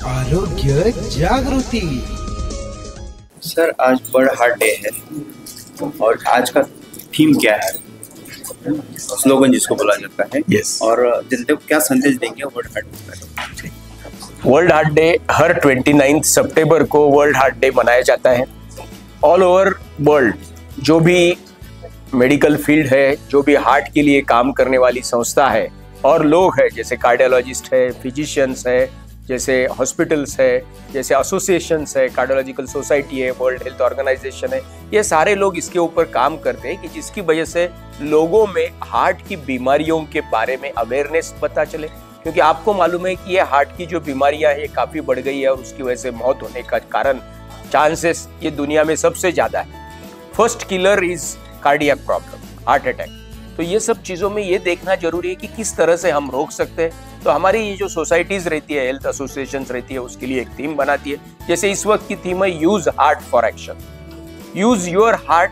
आरोग्य जागृति। सर आज वर्ल्ड हार्ट डे है और आज का थीम क्या है? स्लोगन जिसको बोला जाता है। Yes. और जनता को क्या संदेश देंगे World Heart Day? World Heart Day हर 29 सितंबर को वर्ल्ड हार्ट डे मनाया जाता है। ऑल ओवर वर्ल्ड जो भी मेडिकल फील्ड है, जो भी हार्ट के लिए काम करने वाली संस्था है और लोग हैं, जैसे कार्डियोलॉजिस्ट है, फिजिशियंस है, जैसे हॉस्पिटल्स है, जैसे एसोसिएशंस है, कार्डियोलॉजिकल सोसाइटी है, वर्ल्ड हेल्थ ऑर्गेनाइजेशन है, ये सारे लोग इसके ऊपर काम करते हैं कि जिसकी वजह से लोगों में हार्ट की बीमारियों के बारे में अवेयरनेस पता चले। क्योंकि आपको मालूम है कि ये हार्ट की जो बीमारियां है काफ़ी बढ़ गई है और उसकी वजह से मौत होने का कारण चांसेस ये दुनिया में सबसे ज़्यादा है। First killer is cardiac problem, heart attack. तो ये सब चीज़ों में ये देखना जरूरी है कि किस तरह से हम रोक सकते हैं। तो हमारी ये जो सोसाइटीज रहती है, हेल्थ एसोसिएशंस रहती है, उसके लिए एक थीम बनाती है। जैसे इस वक्त की थीम है use heart for action. Use your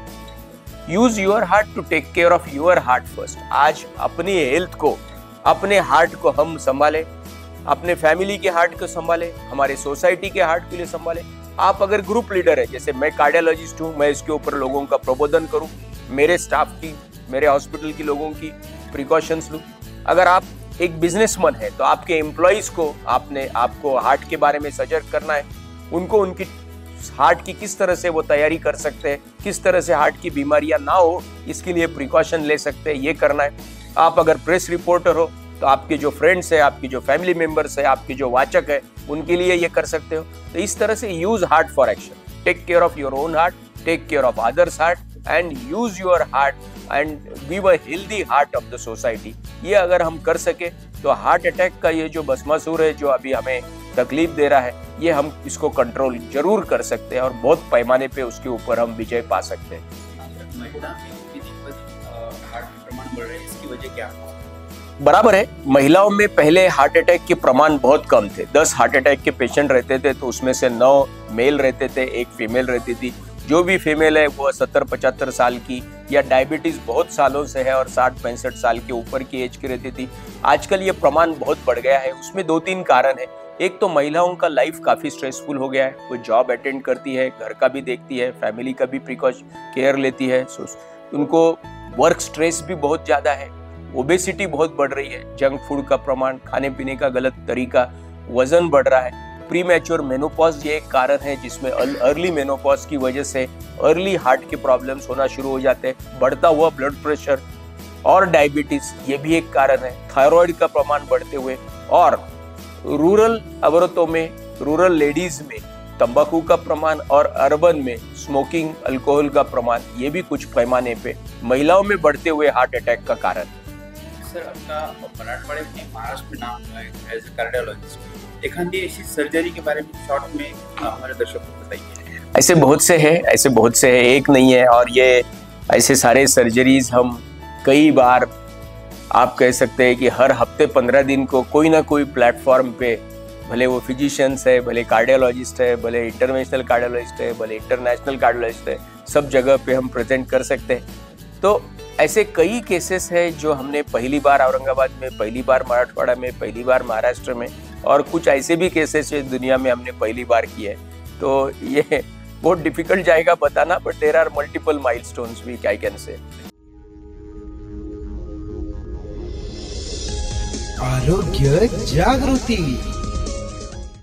heart to take care of your heart first. आज अपनी हेल्थ को, अपने हार्ट को हम संभालें, अपने फैमिली के हार्ट को संभालें, हमारे सोसाइटी के हार्ट के लिए संभालें। आप अगर ग्रुप लीडर है, जैसे मैं कार्डियोलॉजिस्ट हूँ, मैं इसके ऊपर लोगों का प्रबोधन करूँ, मेरे स्टाफ की, मेरे हॉस्पिटल की लोगों की प्रिकॉशंस लूँ। अगर आप एक बिजनेसमैन है तो आपके एम्प्लॉइज को आपको हार्ट के बारे में सजग करना है, उनको उनकी हार्ट की किस तरह से वो तैयारी कर सकते हैं, किस तरह से हार्ट की बीमारियां ना हो इसके लिए प्रिकॉशन ले सकते हैं, ये करना है। आप अगर प्रेस रिपोर्टर हो तो आपके जो फ्रेंड्स है, आपकी जो फैमिली मेंबर्स है, आपके जो वाचक है, उनके लिए ये कर सकते हो। तो इस तरह से use heart for action. Take care of your own heart, take care of others heart and use your heart and give a healthy heart of the society. ये अगर हम कर सके तो हार्ट अटैक का ये जो भस्मासुर है, जो अभी हमें तकलीफ दे रहा है, ये हम इसको कंट्रोल जरूर कर सकते हैं और बहुत पैमाने पे उसके ऊपर हम विजय पा सकते हैं। हार्ट प्रमाण बढ़ रहे हैं, इसकी वजह क्या है? बराबर है, महिलाओं में पहले हार्ट अटैक के प्रमाण बहुत कम थे। 10 हार्ट अटैक के पेशेंट रहते थे तो उसमें से 9 मेल रहते थे, 1 फीमेल रहती थी। जो भी फीमेल है वो 70-75 साल की या डायबिटीज बहुत सालों से है और 60-65 साल के ऊपर की एज की रहती थी। आजकल ये प्रमाण बहुत बढ़ गया है। उसमें 2-3 कारण है। एक तो महिलाओं का लाइफ काफी स्ट्रेसफुल हो गया है। वो जॉब अटेंड करती है, घर का भी देखती है, फैमिली का भी केयर लेती है, उनको वर्क स्ट्रेस भी बहुत ज्यादा है। ओबेसिटी बहुत बढ़ रही है, जंक फूड का प्रमाण, खाने पीने का गलत तरीका, वजन बढ़ रहा है। प्रीमैच्योर मेनोपॉज ये एक कारण है जिसमें अर्ली मेनोपॉज की वजह से अर्ली हार्ट के प्रॉब्लम्स होना शुरू हो जाते हैं। बढ़ता हुआ ब्लड प्रेशर और डायबिटीज ये भी एक कारण है। थायराइड का प्रमाण बढ़ते हुए और रूरल औरतों में, रूरल लेडीज में तंबाकू का प्रमाण और अर्बन में स्मोकिंग, अल्कोहल का प्रमाण, ये भी कुछ पैमाने पे महिलाओं में बढ़ते हुए हार्ट अटैक का कारण। सर आपका मराठवाड़े में, महाराष्ट्र में नाम है एज ए कार्डियोलॉजिस्ट। एखादी ऐसी सर्जरी के बारे में शॉर्ट में हमारे दर्शकों को बताइए। ऐसे बहुत से हैं, एक नहीं है। और ये ऐसे सारे सर्जरीज हम कई बार, आप कह सकते हैं कि हर हफ्ते 15 दिन को कोई ना कोई प्लेटफॉर्म पे, भले वो फिजिशियंस है, भले कार्डियोलॉजिस्ट है, भले इंटरनेशनल कार्डियोलॉजिस्ट है, भले इंटरनेशनल कार्डियोलॉजिस्ट है, सब जगह पे हम प्रेजेंट कर सकते हैं। तो ऐसे कई केसेस है जो हमने पहली बार औरंगाबाद में, पहली बार मराठवाड़ा में, पहली बार महाराष्ट्र में, और कुछ ऐसे भी केसेस है दुनिया में हमने पहली बार किए हैं। तो ये बहुत डिफिकल्ट जाएगा बताना, but there are multiple milestones we can say. आरोग्य जागृति।